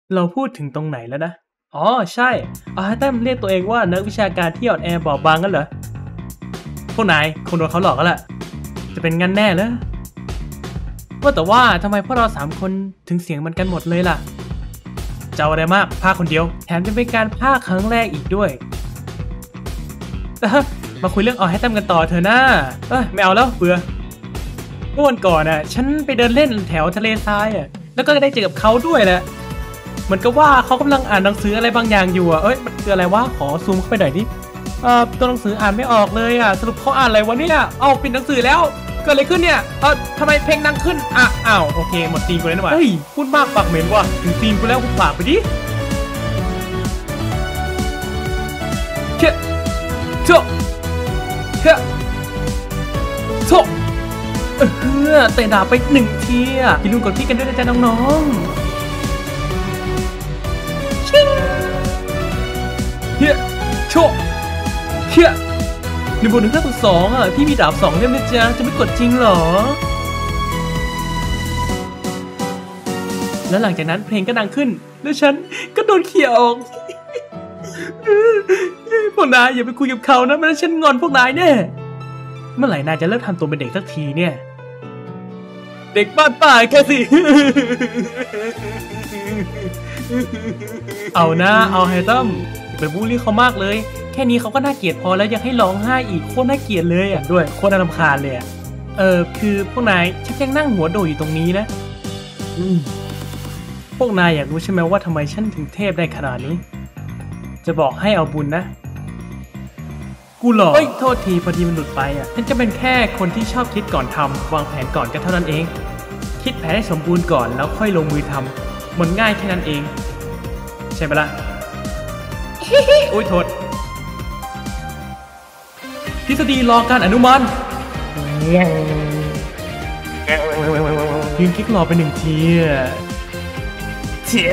เราพูดถึงตรงไหนแล้วนะอ๋อใช่แต้มเรียกตัวเองว่านักวิชาการที่อ่อนแอบอบบางกันเหรอพวกนายคงโดนเขาหลอกแล้วล่ะจะเป็นงั้นแน่เลยว่าแต่ว่าทำไมพวกเรา3 คนถึงเสียงมันกันหมดเลยล่ะจะเอาอะไรมากพากคนเดียวแถมจะเป็นการพากครั้งแรกอีกด้วยมาคุยเรื่องให้แต้มกันต่อเถอะนะไม่เอาแล้วเบื่อเมื่อวันก่อนฉันไปเดินเล่นแถวทะเลทรายแล้วก็ได้เจอกับเขาด้วยแหละเหมือนกับว่าเขากำลังอ่านหนังสืออะไรบางอย่างอยู่มันคืออะไรวะขอซูมเข้าไปหน่อยดิตัวหนังสืออ่านไม่ออกเลยสรุปเขาอ่านอะไรวะเนี่ยเอาปิดหนังสือแล้วเกิดอะไรขึ้นเนี่ยทำไมเพลงดังขึ้นอ้าวโอเคหมดซีนกูแล้วนะวะเฮ้ยพูดมากปากเหม็นว่ะถึงซีนกูแล้วกูฝากไปดิเช่โจเช่โจเตะดาบไป1 ทีอย่าลืมกดพี่กันด้วยนะจ๊ะน้องๆชิงเฮ้โชเฮ้1+1=2พี่มีดาบ2 เล่มนะจ๊ะจะไม่กดจริงเหรอแล้วหลังจากนั้นเพลงก็ดังขึ้นแล้วฉันก็โดนเขี่ยออกพวกนายอย่าไปคุยกับเขานะไม่งั้นฉันงอนพวกนายแน่เมื่อไหร่นายจะเลิกทำตัวเป็นเด็กสักทีเนี่ยเด็กบ้านป่าแค่สิเอานะเอาไฮตัมอย่าไปบูลลี่เขามากเลยแค่นี้เขาก็น่าเกลียดพอแล้วยังให้ร้องไห้อีกโคตรน่าเกลียดเลยด้วยโคตรน่ารำคาญเลยคือพวกนายชักยังนั่งหัวโดอยู่ตรงนี้นะพวกนายอยากรู้ใช่ไหมว่าทำไมฉันถึงเทพได้ขนาดนี้จะบอกให้เอาบุญนะกูหลอกโทษทีพอดีมันหลุดไปฉันจะเป็นแค่คนที่ชอบคิดก่อนทำวางแผนก่อนก็เท่านั้นเองคิดแผนให้สมบูรณ์ก่อนแล้วค่อยลงมือทำมันง่ายแค่นั้นเองใช่ไหมล่ะ อุ้ยโทษทฤษฎีรอการอนุมานยืนคลิกรอไป1 ทีเชี่ย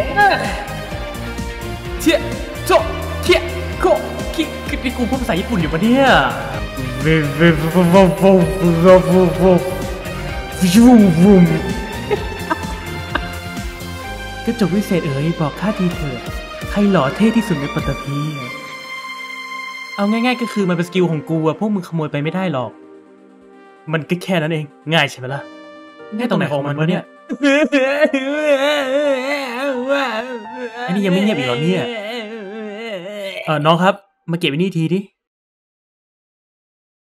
โจเชี่ยโคคินี่กูพูดภาษาญี่ปุ่นอยู่ปะเนี่ยกระจกวิเศษบอกข้าทีเถิดใครหล่อเท่ที่สุดในปัตตภีเอาง่ายๆก็คือมันเป็นสกิลของกูพวกมึงขโมยไปไม่ได้หรอกมันก็แค่นั้นเองง่ายใช่ไหมล่ะแค่ตรงไหนของมันวะเนี่ยอันนี้ยังไม่เงียบอีกเหรอเนี่ยน้องครับมาเก็บไว้นี่ทีดิ